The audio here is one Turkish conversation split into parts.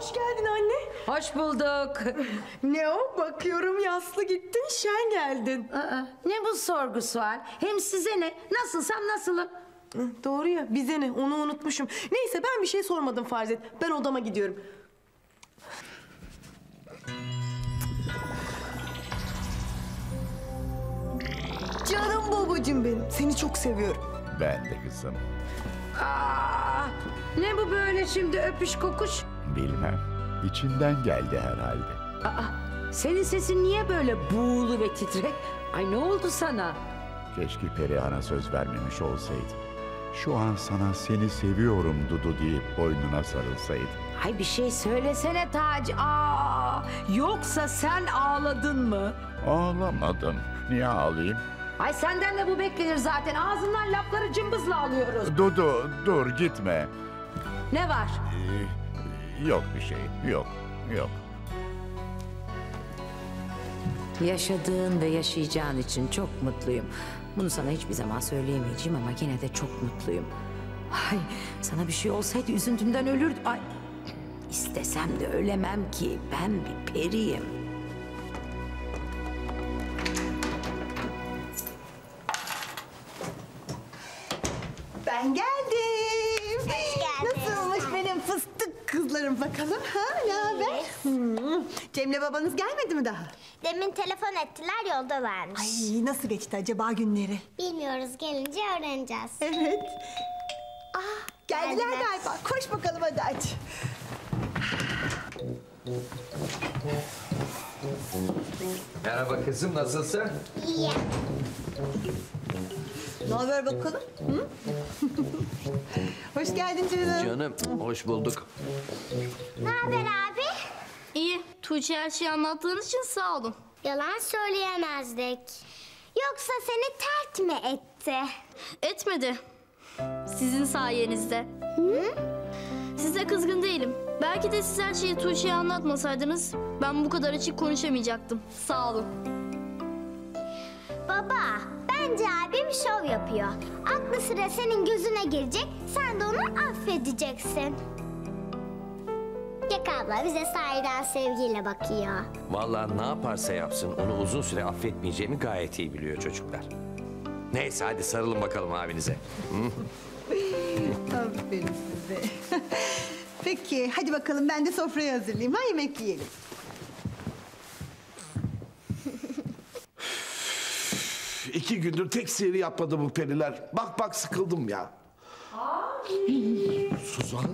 Hoş geldin anne. Hoş bulduk. Ne o? Bakıyorum yaslı gittin, şen geldin. Ne bu sorgu sual? Hem size ne? Nasılsam nasılım? Doğru ya, bize ne? Onu unutmuşum. Neyse, ben bir şey sormadım farz et. Ben odama gidiyorum. Canım babacığım benim. Seni çok seviyorum. Ben de kızım. Aa, ne bu böyle şimdi öpüş kokuş? Bilmem. İçinden geldi herhalde. Senin sesin niye böyle buğulu ve titrek? Ay ne oldu sana? Keşke Perihan'a söz vermemiş olsaydım. Şu an sana seni seviyorum Dudu deyip boynuna sarılsaydım. Ay bir şey söylesene Taci. Yoksa sen ağladın mı? Ağlamadım. Niye ağlayayım? Ay senden de bu beklenir zaten. Ağzından lafları cımbızla alıyoruz. Dudu dur gitme. Ne var? Yok bir şey. Yok. Yaşadığın ve yaşayacağın için çok mutluyum. Bunu sana hiçbir zaman söyleyemeyeceğim ama yine de çok mutluyum. Ay sana bir şey olsaydı üzüntümden ölürdüm. Ay istesem de ölemem ki ben bir periyim. Ben geldim. Hoş geldin. Nasılmış benim fıstık kızlarım bakalım? Ha, ne haber? Cem'le babanız gelmedi mi daha? Demin telefon ettiler, yoldalarmış. Ay, nasıl geçti acaba günleri? Bilmiyoruz, gelince öğreneceğiz. Evet. Geldiler Geldiler. galiba. Koş bakalım hadi aç. Merhaba kızım, nasılsın? İyi. Ne haber bakalım? Hı? Hoş geldin canım. Canım, hoş bulduk. Ne haber abi? İyi. Tuğçe her şeyi anlattığın için sağ olun. Yalan söyleyemezdik. Yoksa seni terk mi etti? Etmedi. Sizin sayenizde. Size kızgın değilim. Belki de siz her şeyi Tuğçe'ye anlatmasaydınız ben bu kadar açık konuşamayacaktım. Sağ olun. Baba, bence abim şov yapıyor. Aklı sıra senin gözüne girecek, sen de onu affedeceksin. Gek abla bize sahiden sevgiyle bakıyor. Vallahi ne yaparsa yapsın onu uzun süre affetmeyeceğimi gayet iyi biliyor çocuklar. Neyse hadi sarılın bakalım abinize. Aferin size. Peki hadi bakalım ben de sofrayı hazırlayayım. Ha, yemek yiyelim. İki gündür tek sihir yapmadı bu periler. Bak sıkıldım ya. Suzan.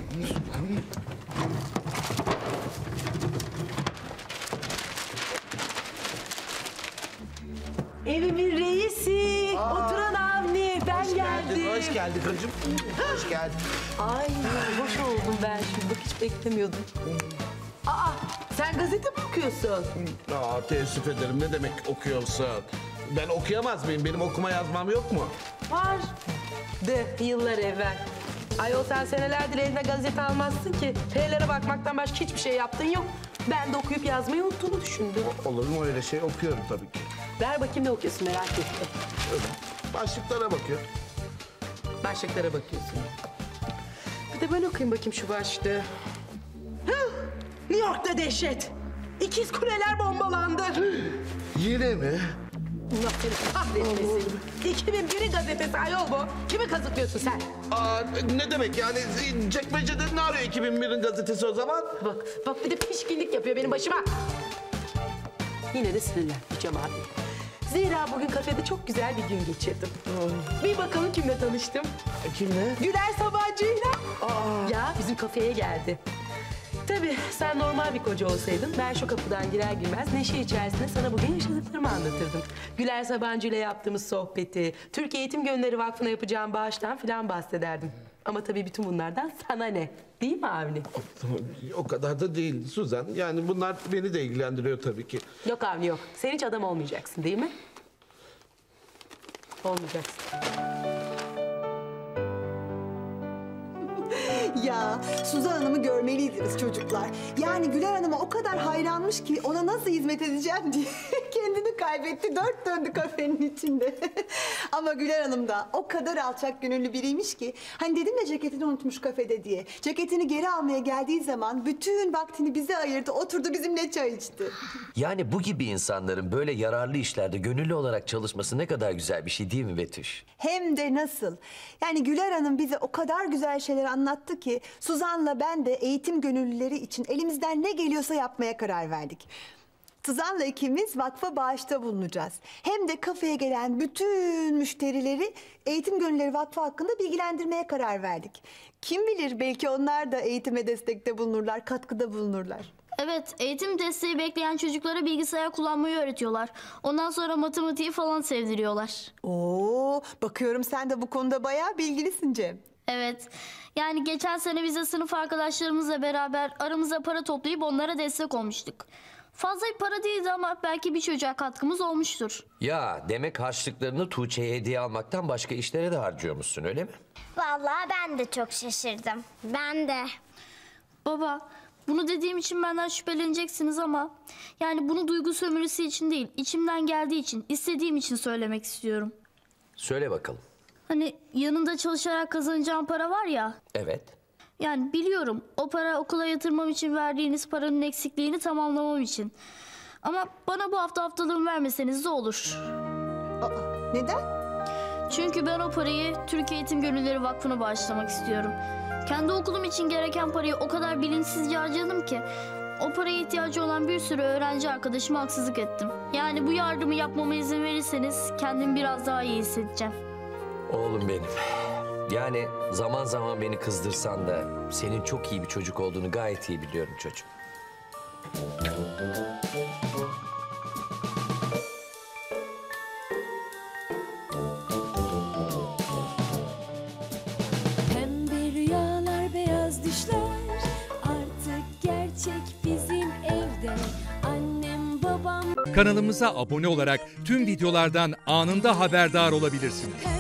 Evimin reisi. Oturan Avni. Ben geldim. Hoş geldin kızım. Hoş geldin. Ay hoş oldum ben şimdi. Bak hiç beklemiyordum. Sen gazete mi okuyorsun? Teessüf ederim. Ne demek okuyorsun? Ben okuyamaz mıyım? Benim okuma yazmam yok mu? Var. De yıllar evvel. Ayol sen senelerdir eline gazete almazsın ki. T'lere bakmaktan başka hiçbir şey yaptığın yok. Ben de okuyup yazmayı unuttuğunu düşündüm. Olur mu öyle şey? Okuyorum tabii ki. Ver bakayım ne okuyorsun merak ettim. Öyle. Başlıklara bakıyorum. Başlıklara bakıyorsun. Bir de ben okuyayım bakayım şu başlığı. Hıh! New York'ta dehşet. İkiz kuleler bombalandı. Yine mi? Allah seni kahretmesin. 2001'in gazetesi ayol bu. Kimi kazıklıyorsun sen? Ne demek yani? Çekmece'de ne arıyor 2001'in gazetesi o zaman? Bak bir de pişkinlik yapıyor benim başıma. Yine de sinirlenmeyeceğim abi. Zira bugün kafede çok güzel bir gün geçirdim. Bir bakalım kimle tanıştım. Kimle? Güler Sabancı'yla. Ya bizim kafeye geldi. Tabii sen normal bir koca olsaydın ben şu kapıdan girer girmez neşe içerisinde sana bugün yaşadıklarımı anlatırdım. Güler Sabancı ile yaptığımız sohbeti, Türk Eğitim Gönülleri Vakfı'na yapacağım bağıştan filan bahsederdim. Ama tabii bütün bunlardan sana ne? Değil mi Avni? O kadar da değil Suzan. Yani bunlar beni de ilgilendiriyor tabii ki. Yok Avni yok. Sen hiç adam olmayacaksın değil mi? Olmayacaksın. Ya Suzan Hanım'ı görmeliydiniz çocuklar. Yani Güler Hanım'a o kadar hayranmış ki ona nasıl hizmet edeceğim diye kendini aklını kaybetti. Dört döndü kafenin içinde. Ama Güler Hanım da o kadar alçak gönüllü biriymiş ki. Hani dedim ya ceketini unutmuş kafede diye. Ceketini geri almaya geldiği zaman bütün vaktini bize ayırdı. Oturdu bizimle çay içti. Yani bu gibi insanların böyle yararlı işlerde gönüllü olarak çalışması ne kadar güzel bir şey değil mi Betüş? Hem de nasıl? Yani Güler Hanım bize o kadar güzel şeyler anlattı ki Suzan'la ben de eğitim gönüllüleri için elimizden ne geliyorsa yapmaya karar verdik. Suzan'la ikimiz vakfa bağışta bulunacağız. Hem de kafeye gelen bütün müşterileri Eğitim Gönüllüleri Vakfı hakkında bilgilendirmeye karar verdik. Kim bilir belki onlar da eğitime destekte bulunurlar, katkıda bulunurlar. Evet, eğitim desteği bekleyen çocuklara bilgisayar kullanmayı öğretiyorlar. Ondan sonra matematiği falan sevdiriyorlar. Oo, bakıyorum sen de bu konuda bayağı bilgilisin Cem. Evet, yani geçen sene biz de sınıf arkadaşlarımızla beraber aramıza para toplayıp onlara destek olmuştuk. Fazla bir para değildi ama belki bir çocuğa katkımız olmuştur. Ya demek harçlıklarını Tuğçe'ye hediye almaktan başka işlere de harcıyormuşsun öyle mi? Vallahi ben de çok şaşırdım. Ben de. Baba, bunu dediğim için benden şüpheleneceksiniz ama... yani bunu duygu sömürüsü için değil, içimden geldiği için, istediğim için söylemek istiyorum. Söyle bakalım. Hani yanında çalışarak kazanacağım para var ya... Evet. yani biliyorum o para okula yatırmam için verdiğiniz paranın eksikliğini tamamlamam için. Ama bana bu hafta haftalığımı vermeseniz de olur. Aa, neden? Çünkü ben o parayı Türkiye Eğitim Gönüllüleri Vakfı'na bağışlamak istiyorum. Kendi okulum için gereken parayı o kadar bilinçsizce harcadım ki... o paraya ihtiyacı olan bir sürü öğrenci arkadaşıma haksızlık ettim. Yani bu yardımı yapmama izin verirseniz kendimi biraz daha iyi hissedeceğim. Oğlum benim. Yani zaman zaman beni kızdırsan da senin çok iyi bir çocuk olduğunu gayet iyi biliyorum çocuğum. Pembe rüyalar, beyaz düşler artık gerçek bizim evde. Annem babam. Kanalımıza abone olarak tüm videolardan anında haberdar olabilirsiniz.